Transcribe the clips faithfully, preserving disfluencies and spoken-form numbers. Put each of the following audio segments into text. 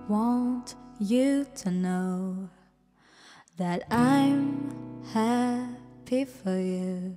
want you to know that I'm happy for you.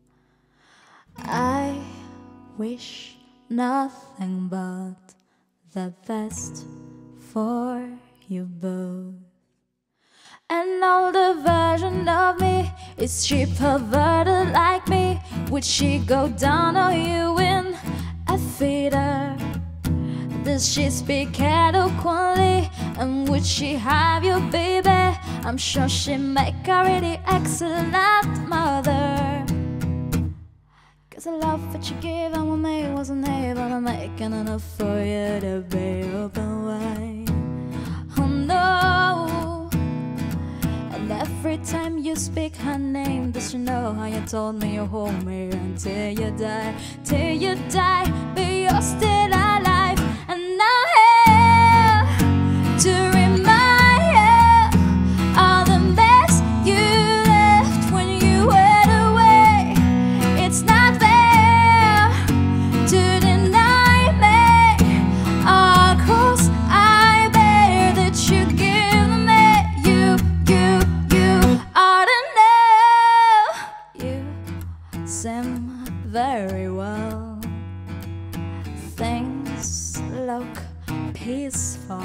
I wish nothing but the best for you both. An older version of me, is she perverted like me? Would she go down on you in a theater? Does she speak eloquently? And would she have you, baby? I'm sure she'd make a really excellent mother. Cause the love that you gave and what me wasn't able to make enough for you to be open wide. Oh no. And every time you speak her name, does she know how you told me you hold me until you die? Till you die, but you're still alive. And I'm here to remind you all the mess you left when you went away. It's not fair to deny me all cross I bear that you give me. You, you, you ought to know. You seem very well. Things look peaceful.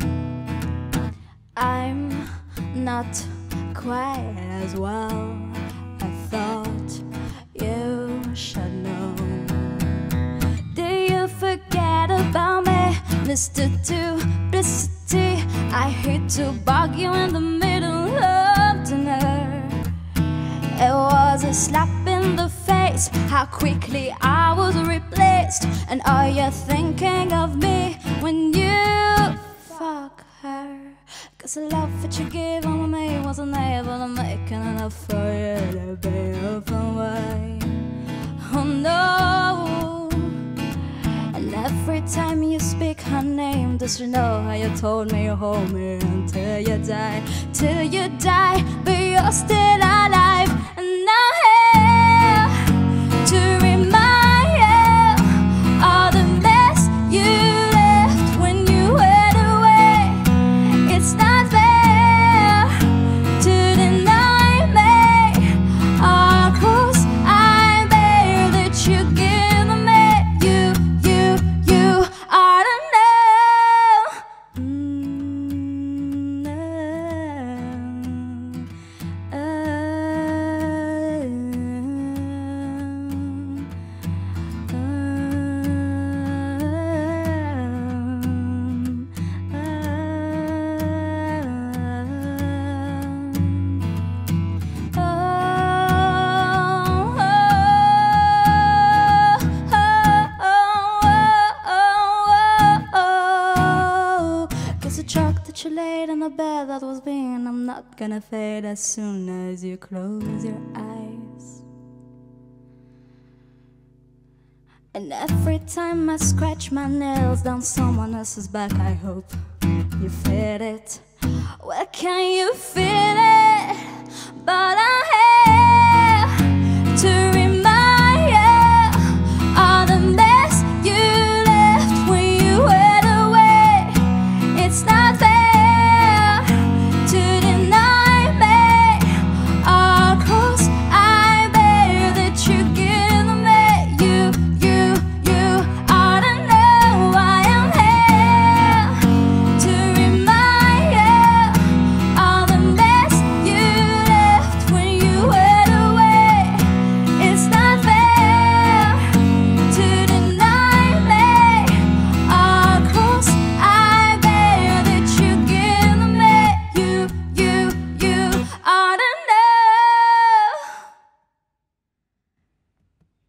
I'm not quite as well. I thought you should know. Do you forget about me, Mister Duplicity? I hate to bug you in the middle of dinner. It was a slap in the face, how quickly I was replaced. And are you thinking of me when you fuck her? Cause the love that you gave on me wasn't able to make enough for you to be open wide. Oh no. And every time you speak her name, does she know how you told me you hold me until you die? Till you die, but you're still alive. And I'm here to remind you all the mess you left when you went away. It's not fair to deny me all cross I bear that you give me. You, you, you ought to know. Mm, uh, Cause the chalk that you laid on the bed that was being, I'm not gonna fade as soon as you close your eyes. And every time I scratch my nails down someone else's back, I hope you feel it. Well, can you feel it? But I'm here to